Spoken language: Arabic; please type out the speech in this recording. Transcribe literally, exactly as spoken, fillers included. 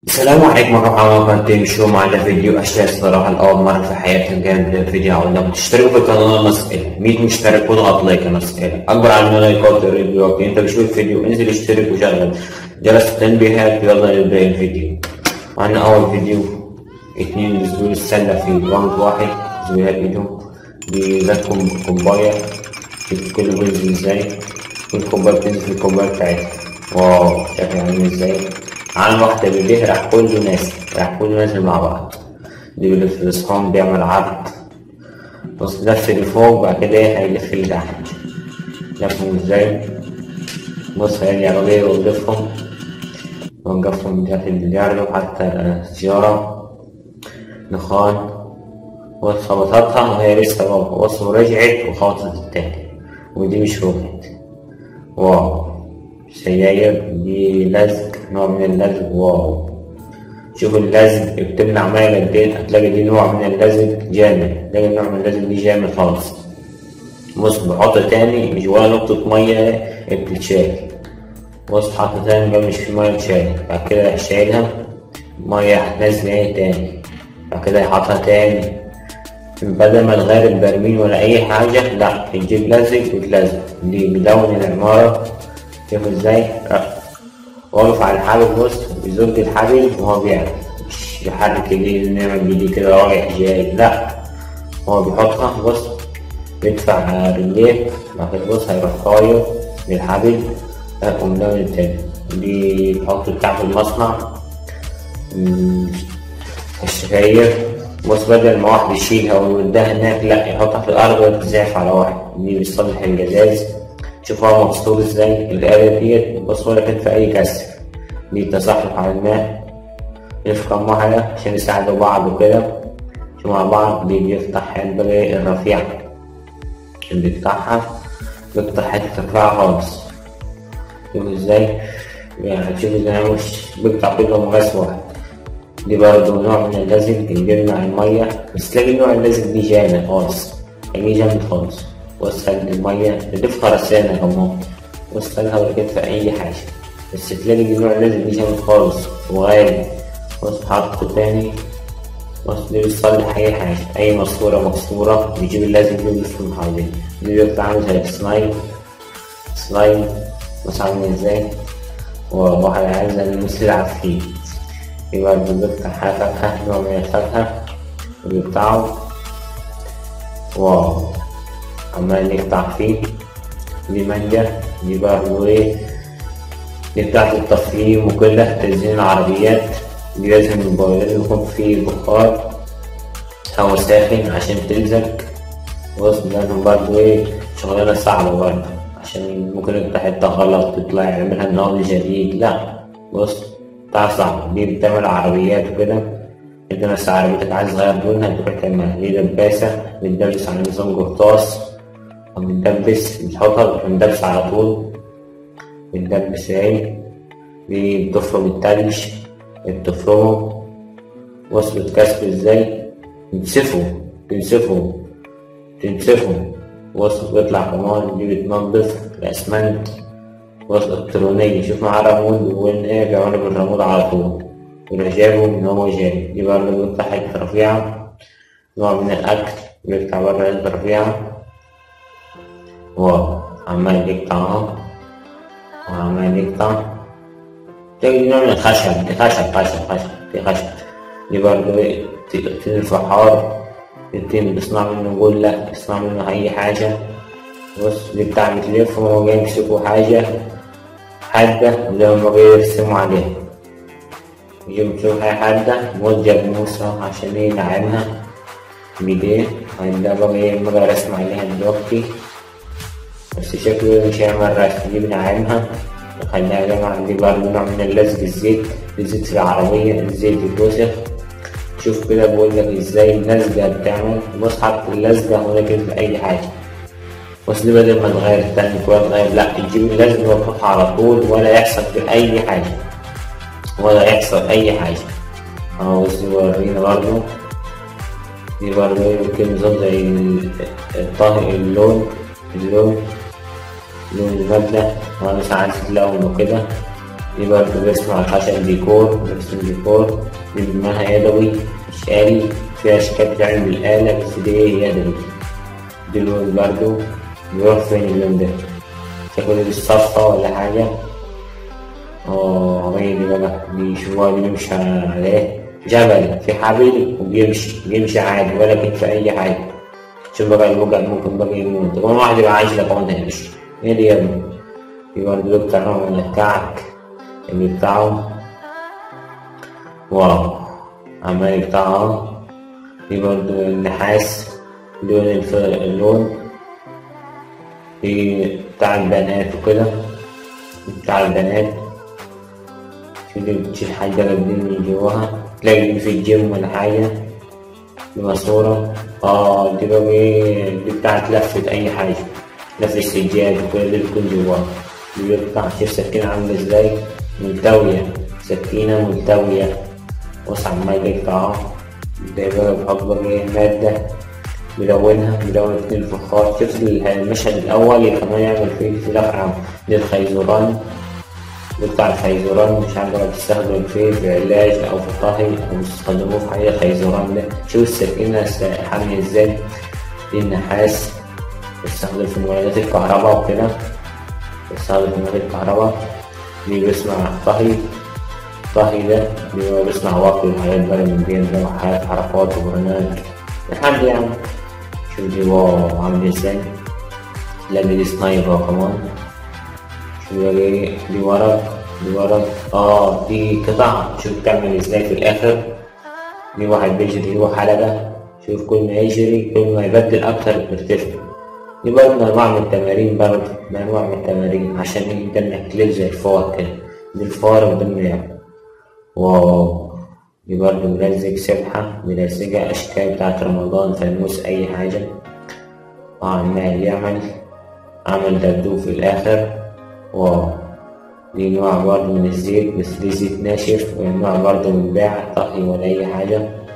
السلام عليكم ورحمة الله وبركاته. شو معنا فيديو أشياء الصراحة لأول مرة في حياتي كان فيديو عاوزنا تشتركوا في القناة مسألة مية مشترك واضغط لايك مسألة أكبر عن لايكات الفيديو. أنت بتشوف الفيديو انزل اشترك وشغل جرس التنبيهات. يلا نبدأ الفيديو. معنا أول فيديو اتنين بيزول السلة في راوند واحد زويات ايدهم بيزكم كوباية. شوف كله بينزل ازاي، كل كوباية بتنزل في الكوباية بتاعتها. واو شكلها عامل ازاي. عن واحدة بيديه راح كله نازل راح كله نازل مع بعض. دي بيلف الصحون بيعمل عرض. بص لف لفوق بعد كده هيلف لتحت. لفهم ازاي. بص هيرجع عليه ويلفهم ونقفهم من تحت الجارة حتى السيارة دخان. بص خبطتها وهي لسه واقفة. بص ورجعت وخبطت التاني ودي مش روحت. واو سجاير دي لزق، نوع من اللزق. واو شوف اللزق بتمنع مية قد ايه. هتلاقي دي نوع من اللزق جامد. تلاقي نوع من اللزق دي جامد خالص. بص بحط تاني مش ولا نقطة مية بتتشال. بص حط تاني بقى مش في مية تشال. بعد كده شايلها مية هتنزل ايه تاني. بعد كده يحطها تاني. بدل ما تغير البرميل ولا أي حاجة لأ تجيب لزق وتلزق. دي بلون العمارة. شوف ازاي واقف على الحبل. بص بيزج الحبل وهو بيعمل مش يحرك ايديه نعمل بايديه كده رايح جاي. لا هو بيحطها. بص يدفع رجليه بعد كده بص هيروح طاير بالحبل ومدون التاني. دي بيحطوا بتاع في المصنع الشفاير. بص بدل ما واحد يشيلها ويوديها هناك لا يحطها في الأرض ويتزاح على واحد. دي بيصلح الجزاز. شوف هو مكسور ازاي. الآلة ديت بص ولا كان في أي كسر. دي تصحف على الماء. يفقى واحدة عشان يساعدوا بعض وكده. شوف مع بعض دي بيفتح البلاي الرفيع اللي بيفتحها بيفتح حتة رفيعة خالص. شوف ازاي يعني تشوف ازاي مش بيقطع كلهم غاز واحد. دي برضه نوع من اللزق اللي بيمنع المية. بس تلاقي نوع اللزق دي جامد خالص. يعني جامد خالص. وسط المية بتفقى رسالة كمان. وسط لها ولا في أي حاجة. بس تلاقي النوع لازم دي جامد خالص وغالي. بص حاطه تاني. بص دي بتصلح أي حاجة. أي ماسورة مكسورة بيجيب اللازم دي في المحاولين. دي بيطلع عامل زي السلايم سلايم. بص عامل ازاي. وواحد عايز المثل يلعب فيه. دي برضه بيفتح فاكهة نوع من الفاكهة وبيقطعه. واو عمال يقطع فيه. دي مانجا. دي برضه ايه دي بتاعت التفخيم وكده تزيين العربيات. دي لازم الموبايل يكون فيه بخار هوا ساخن عشان تلزق. بص لازم برضه ايه شغلانة صعبة برضه عشان ممكن يقطع حتة غلط تطلع يعملها من أول جديد. لا بص بتاع صعب. دي بتعمل عربيات وكده. انت بس عربيتك عايز تغير لونها تروح تعملها. دي دباسة بتدبس على نظام قرطاس بتدبس بتحطها بتدبس على طول. بتدبس اهي. دي بتفرم التلج بتفرمه. بص بتكسر ازاي. تنسفه تنسفه تنسفه. بص بيطلع كمان. دي بتنضف الأسمنت. بص إلكترونية. شوف معاه رمود وين ايه جوانب الرمود على طول. ولا جابه من هو جاي. دي برضه بيطلع حتة رفيعة نوع من الأكل بيطلع برا حتة رفيعة. واو عمال يقطع اهو وعمال يقطع. تلاقي نوع من الخشب. دي خشب خشب خشب دي خشب. دي برضه ايه تين الفحار. التين بيصنع منه جلة بيصنع منه أي حاجة. بص دي بتاع بتلف وهو جاي يمسكوا حاجة حادة زي ما جاي يرسموا عليها. يجيب يشوف حاجة حادة موجه بموسى عشان ينعمها بإيديه. هيبدأ بقى ايه بقى رسم عليها دلوقتي. بس شكله مش هيعمل رسم. دي بنعمها نخليها جامعة. دي برضه نوع من اللزق. الزيت الزيت في العربية الزيت بيتوسخ. شوف كده بقولك ازاي اللزقة بتعمل. بص حط اللزقة هنا كده في أي حاجة. بص دي بدل ما تغير التانك ولا تغير لأ تجيب اللزقة وتحطها على طول ولا يحصل في أي حاجة ولا يحصل أي حاجة. اهو بص ورينا برضه. دي برضه يمكن نظام زي الطاهي اللون اللون لون المبنى وأنا ساعات تلون وكده. دي برضه بيصنع الخشب ديكور، بيرسم ديكور، دي بنعملها يدوي مش آلي، في أشكال بتتعمل بالآلة بس دي يدوي. دي اللون برضه بيروح فين اللون ده؟ شكله دي الصفحة ولا حاجة. اه هي دي بقى بيشوفوها دي بيمشي عليه جبل في حبل وبيمشي بيمشي عادي ولا كتف في أي حاجة. شوف بقى الوجع ممكن بقى يموت، كمان واحد يبقى عايش لك كمان هيمشي. ايه دي يا ابني؟ في برضه بتاعهم ولا بتاعك اللي بتاعهم واو عمال بتاعهم. في برضه النحاس لون الف... اللون في بتاع البنات وكده، بتاع البنات في دي بتشيل حاجة جامدين من جواها، تلاقي دي في الجيم ولا حاجة. دي ماسورة اه دي بقى ايه دي بتاعت لفة أي حاجة، لفة السجاد وكل دي بتكون جواها. دي بتاع شوف سكينة عاملة ازاي ملتوية، سكينة ملتوية بص عمال يقطعها. ده بقى بحط بقى ايه مادة ملونها ملون اتنين فخار. شوف المشهد الأول كمان يعمل فيه في الأخر دي الخيزران، دي بتاع الخيزران مش عارف بقى بتستخدم فيه في علاج أو في طهي أو بتستخدموه في حاجة. الخيزران ده شوف السكينة حامية ازاي. دي النحاس بتستخدم في مولدات الكهرباء وكده، بتستخدم في مولدات الكهرباء. دي بيصنع طهي، طهي ده بيبقى بيصنع وقت وحاجات بقى من دي ده وحاجات حركات وبرنامج لحد يعني. شوف دي واو عامل ازاي. لا دي سنايبر كمان. شوف دي دي ورق دي ورق اه دي قطع شوف بتعمل ازاي في الآخر. دي واحد بيجري هو حلقة، شوف كل ما يجري كل ما يبدل أكتر بيرتفع. دي برضه أنواع من التمارين برضه أنواع من التمارين عشان يقدر نحكيلك زي الفار كده. دي الفار وضمن يعني واو. دي برضه ملزق سبحة ملزقة أشكال بتاعت رمضان فانوس أي حاجة. وعمال يعمل عمل دبدوب في الآخر واو. دي نوع برضه من الزيت بس دي زيت ناشف، ونوع برضه من بيع طهي ولا أي حاجة.